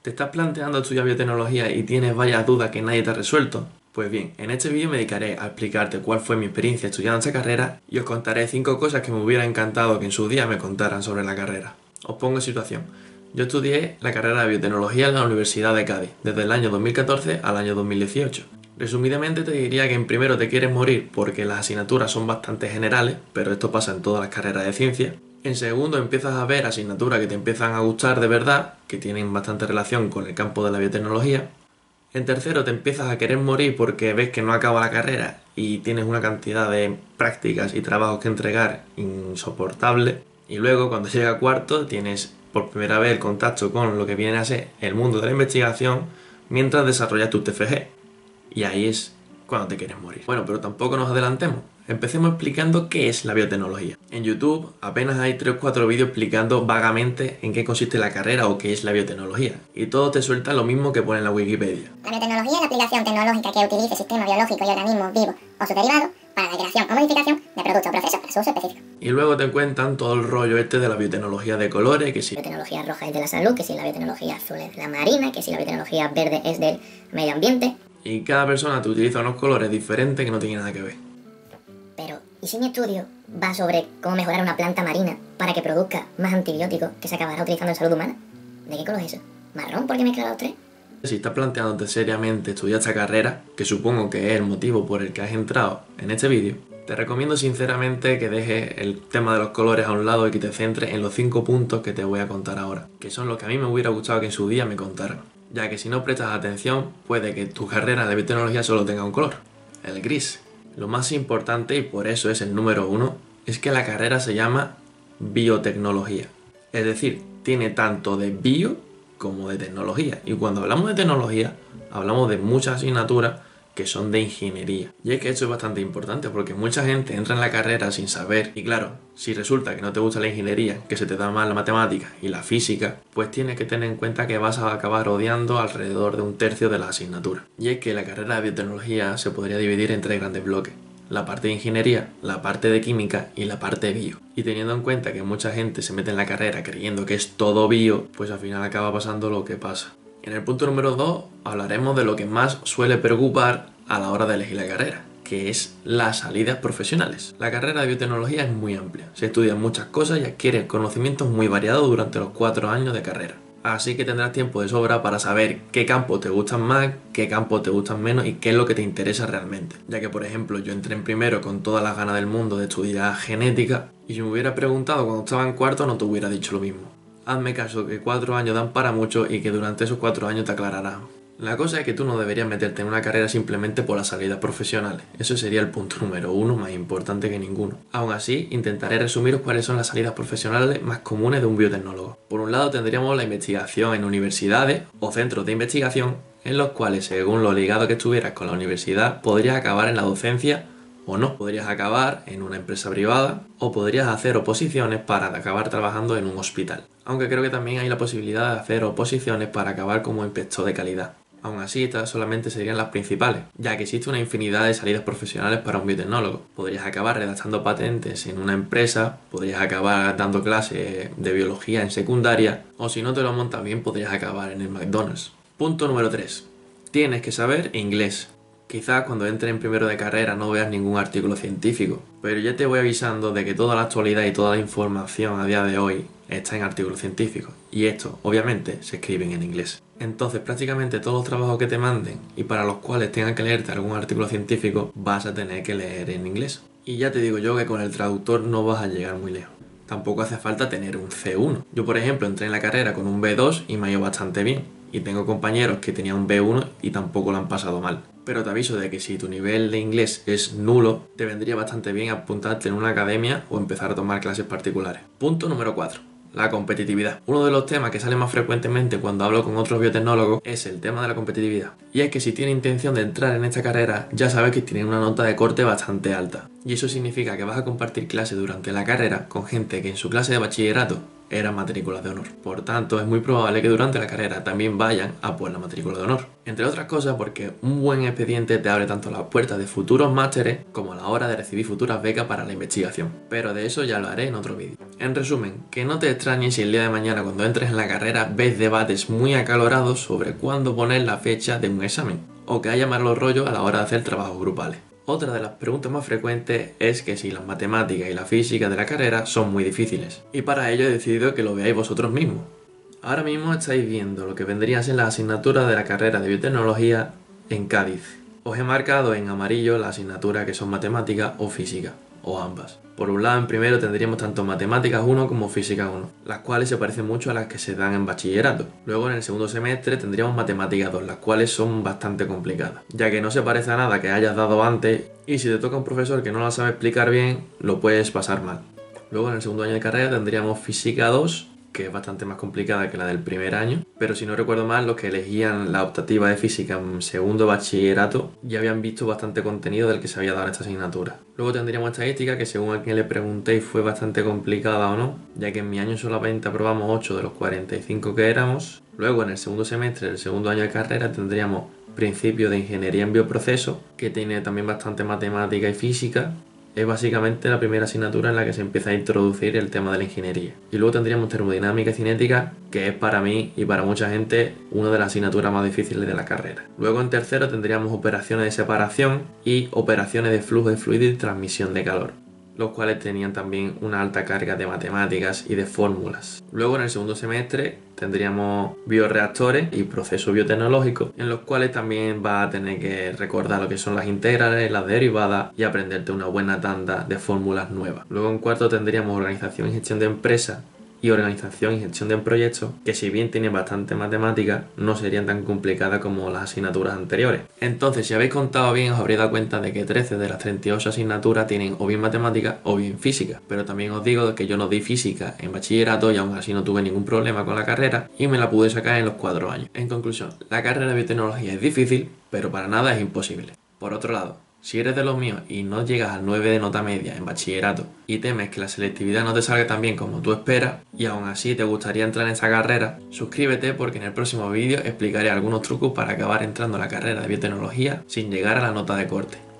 ¿Te estás planteando estudiar biotecnología y tienes varias dudas que nadie te ha resuelto? Pues bien, en este vídeo me dedicaré a explicarte cuál fue mi experiencia estudiando esta carrera y os contaré 5 cosas que me hubiera encantado que en su día me contaran sobre la carrera. Os pongo en situación. Yo estudié la carrera de biotecnología en la Universidad de Cádiz, desde el año 2014 al año 2018. Resumidamente te diría que en primero te quieres morir porque las asignaturas son bastante generales, pero esto pasa en todas las carreras de ciencia. En segundo empiezas a ver asignaturas que te empiezan a gustar de verdad, que tienen bastante relación con el campo de la biotecnología. En tercero te empiezas a querer morir porque ves que no acaba la carrera y tienes una cantidad de prácticas y trabajos que entregar insoportable. Y luego cuando llega a cuarto tienes por primera vez el contacto con lo que viene a ser el mundo de la investigación mientras desarrollas tu TFG. Y ahí es cuando te quieres morir. Bueno, pero tampoco nos adelantemos. Empecemos explicando qué es la biotecnología. En YouTube apenas hay 3 o 4 vídeos explicando vagamente en qué consiste la carrera o qué es la biotecnología. Y todo te suelta lo mismo que pone en la Wikipedia. La biotecnología es la aplicación tecnológica que utilice sistemas biológicos y organismos vivos o sus derivados para la creación o modificación de productos o procesos para su uso específico. Y luego te cuentan todo el rollo este de la biotecnología de colores, que si La biotecnología roja es de la salud, que si la biotecnología azul es de la marina, que si la biotecnología verde es del medio ambiente. y cada persona te utiliza unos colores diferentes que no tienen nada que ver. Pero, ¿y si mi estudio va sobre cómo mejorar una planta marina para que produzca más antibióticos que se acabará utilizando en salud humana? ¿De qué color es eso? ¿Marrón porque mezcla los tres? Si estás planteándote seriamente estudiar esta carrera, que supongo que es el motivo por el que has entrado en este vídeo, te recomiendo sinceramente que dejes el tema de los colores a un lado y que te centres en los 5 puntos que te voy a contar ahora, que son los que a mí me hubiera gustado que en su día me contaran, ya que si no prestas atención, puede que tu carrera de biotecnología solo tenga un color, el gris. Lo más importante, y por eso es el número 1, es que la carrera se llama biotecnología, es decir, tiene tanto de bio como de tecnología. Y cuando hablamos de tecnología, hablamos de muchas asignaturas que son de ingeniería. Y es que esto es bastante importante porque mucha gente entra en la carrera sin saber. Y claro, si resulta que no te gusta la ingeniería, que se te da mal la matemática y la física, pues tienes que tener en cuenta que vas a acabar odiando alrededor de 1/3 de la asignatura. Y es que la carrera de biotecnología se podría dividir en 3 grandes bloques: la parte de ingeniería, la parte de química y la parte de bio. Y teniendo en cuenta que mucha gente se mete en la carrera creyendo que es todo bio, pues al final acaba pasando lo que pasa. En el punto número 2 hablaremos de lo que más suele preocupar a la hora de elegir la carrera, que es las salidas profesionales. La carrera de biotecnología es muy amplia, se estudian muchas cosas y adquieres conocimientos muy variados durante los 4 años de carrera. Así que tendrás tiempo de sobra para saber qué campos te gustan más, qué campos te gustan menos y qué es lo que te interesa realmente. Ya que, por ejemplo, yo entré en primero con todas las ganas del mundo de estudiar genética y si me hubiera preguntado cuando estaba en cuarto no te hubiera dicho lo mismo. Hazme caso que 4 años dan para mucho y que durante esos 4 años te aclararás. La cosa es que tú no deberías meterte en una carrera simplemente por las salidas profesionales. Eso sería el punto número 1 más importante que ninguno. Aún así, intentaré resumiros cuáles son las salidas profesionales más comunes de un biotecnólogo. Por un lado tendríamos la investigación en universidades o centros de investigación en los cuales, según lo ligado que estuvieras con la universidad, podrías acabar en la docencia o no. Podrías acabar en una empresa privada o podrías hacer oposiciones para acabar trabajando en un hospital. Aunque creo que también hay la posibilidad de hacer oposiciones para acabar como inspector de calidad. Aún así, estas solamente serían las principales, ya que existe una infinidad de salidas profesionales para un biotecnólogo. Podrías acabar redactando patentes en una empresa, podrías acabar dando clases de biología en secundaria, o si no te lo montas bien, podrías acabar en el McDonald's. Punto número 3. Tienes que saber inglés. Quizás cuando entres en primero de carrera no veas ningún artículo científico, pero ya te voy avisando de que toda la actualidad y toda la información a día de hoy está en artículos científicos, y estos, obviamente, se escriben en inglés. Entonces, prácticamente todos los trabajos que te manden y para los cuales tengan que leerte algún artículo científico, vas a tener que leer en inglés. Y ya te digo yo que con el traductor no vas a llegar muy lejos. Tampoco hace falta tener un C1. Yo, por ejemplo, entré en la carrera con un B2 y me ha ido bastante bien. Y tengo compañeros que tenían un B1 y tampoco lo han pasado mal. Pero te aviso de que si tu nivel de inglés es nulo, te vendría bastante bien apuntarte en una academia o empezar a tomar clases particulares. Punto número 4. La competitividad. Uno de los temas que sale más frecuentemente cuando hablo con otros biotecnólogos es el tema de la competitividad. Y es que si tienes intención de entrar en esta carrera, ya sabes que tienes una nota de corte bastante alta. Y eso significa que vas a compartir clases durante la carrera con gente que en su clase de bachillerato eran matrículas de honor. Por tanto, es muy probable que durante la carrera también vayan a por la matrícula de honor. Entre otras cosas porque un buen expediente te abre tanto las puertas de futuros másteres como a la hora de recibir futuras becas para la investigación. Pero de eso ya lo haré en otro vídeo. En resumen, que no te extrañes si el día de mañana cuando entres en la carrera ves debates muy acalorados sobre cuándo poner la fecha de un examen, o que haya malos rollos a la hora de hacer trabajos grupales. Otra de las preguntas más frecuentes es que si las matemáticas y la física de la carrera son muy difíciles, y para ello he decidido que lo veáis vosotros mismos. Ahora mismo estáis viendo lo que vendría a ser la asignatura de la carrera de biotecnología en Cádiz. Os he marcado en amarillo las asignaturas que son matemáticas o física, o ambas. Por un lado, en primero tendríamos tanto matemáticas 1 como física 1, las cuales se parecen mucho a las que se dan en bachillerato. Luego en el segundo semestre tendríamos matemáticas 2, las cuales son bastante complicadas, ya que no se parece a nada que hayas dado antes y si te toca un profesor que no la sabe explicar bien, lo puedes pasar mal. Luego en el segundo año de carrera tendríamos física 2, que es bastante más complicada que la del primer año, pero si no recuerdo mal, los que elegían la optativa de física en segundo bachillerato ya habían visto bastante contenido del que se había dado en esta asignatura. Luego tendríamos estadística, que según a quien le preguntéis fue bastante complicada o no, ya que en mi año solamente aprobamos 8 de los 45 que éramos. Luego en el segundo semestre del segundo año de carrera tendríamos principio de ingeniería en bioprocesos, que tiene también bastante matemática y física. Es básicamente la primera asignatura en la que se empieza a introducir el tema de la ingeniería. Y luego tendríamos termodinámica y cinética, que es para mí y para mucha gente una de las asignaturas más difíciles de la carrera. Luego en tercero tendríamos operaciones de separación y operaciones de flujo de fluido y transmisión de calor, los cuales tenían también una alta carga de matemáticas y de fórmulas. Luego en el segundo semestre tendríamos bioreactores y procesos biotecnológicos, en los cuales también vas a tener que recordar lo que son las integrales, las derivadas y aprenderte una buena tanda de fórmulas nuevas. Luego en cuarto tendríamos organización y gestión de empresas y organización y gestión de proyectos, que si bien tienen bastante matemática, no serían tan complicadas como las asignaturas anteriores. Entonces, si habéis contado bien, os habréis dado cuenta de que 13 de las 38 asignaturas tienen o bien matemática o bien física. Pero también os digo que yo no di física en bachillerato y aún así no tuve ningún problema con la carrera y me la pude sacar en los 4 años. En conclusión, la carrera de biotecnología es difícil, pero para nada es imposible. Por otro lado, si eres de los míos y no llegas al 9 de nota media en bachillerato y temes que la selectividad no te salga tan bien como tú esperas y aún así te gustaría entrar en esa carrera, suscríbete porque en el próximo vídeo explicaré algunos trucos para acabar entrando a la carrera de biotecnología sin llegar a la nota de corte.